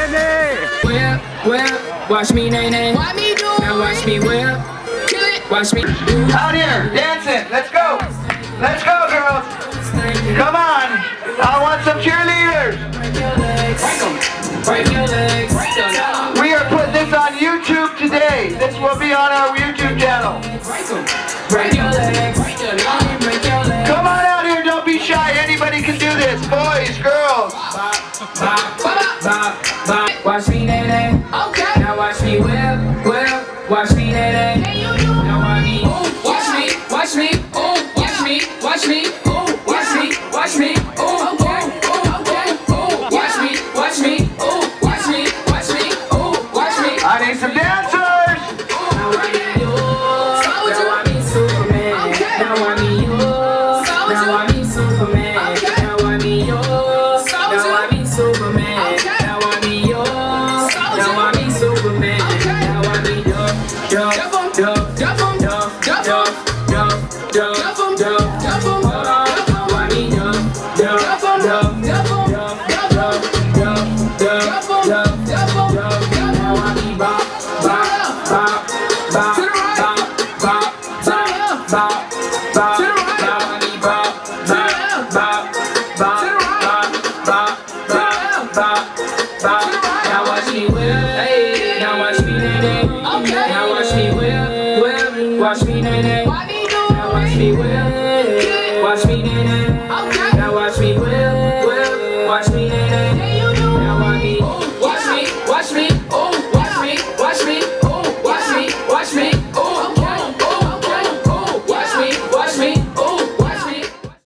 nay. Whip, whip, watch me nay nay. Why me do Now watch me whip, kill it? watch me. Out here, dancing. Let's go. Let's go, girls. Come on. I want some cheerleaders. Break your legs, break your legs, break your legs. We are putting this on YouTube today. This will be on our YouTube channel. Break your legs, break your legs, break your legs. Come on out here. Don't be shy. Anybody can do this. Boys, girls. Bop, bop, bop, bop. Watch me nay nay. Okay. Now watch me whip, whip. Watch me nay nay. Can you do? Now watch me. Watch me, watch me. Watch me, watch me. Watch me, watch me. Okay. Okay. Watch me, watch me. Watch me, watch me. Watch me. I need some dancers. Now watch me you. Now watch me Superman. Now watch me you. Now watch me Superman. Now watch me you. Now watch me Superman. Now watch me you. Now watch me Superman. Now watch me jump, jump, jump, jump, jump, jump, jump, jump, jump, jump, jump. Watch me jump, jump, jump, jump, jump, jump, jump, jump, jump. Now watch me bop, bop, bop, bop, bop, bop, bop, bop, bop. Now watch me bop, bop, bop, bop, bop, bop, bop, bop. Now watch me whip, now watch me nay nay. Now watch me whip, whip, watch me nay nay. Why me do? Now watch me whip.